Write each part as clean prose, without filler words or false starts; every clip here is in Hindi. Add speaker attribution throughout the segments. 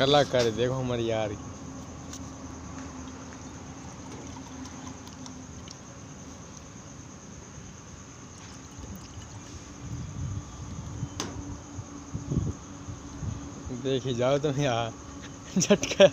Speaker 1: कला कर देखो हमारी यार देख ही जाओ तुम यार झटका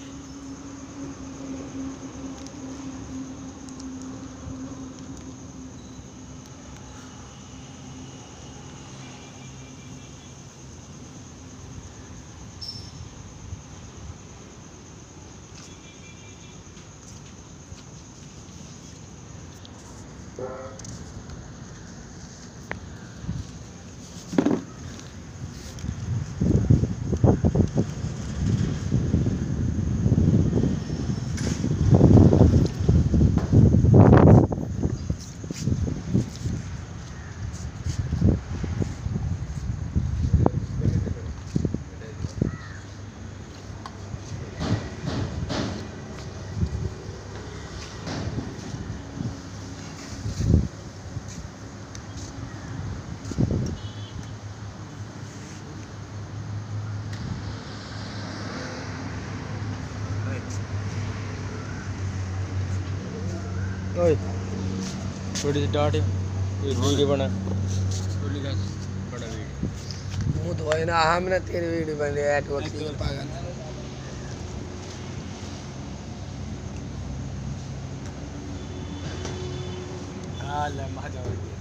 Speaker 1: ओए थोड़ी सी डांट वीडियो बना बड़ा वीडियो
Speaker 2: मुंह धोए ना हमने तेरी वीडियो बन रही है पागल
Speaker 1: हां ले मजा आ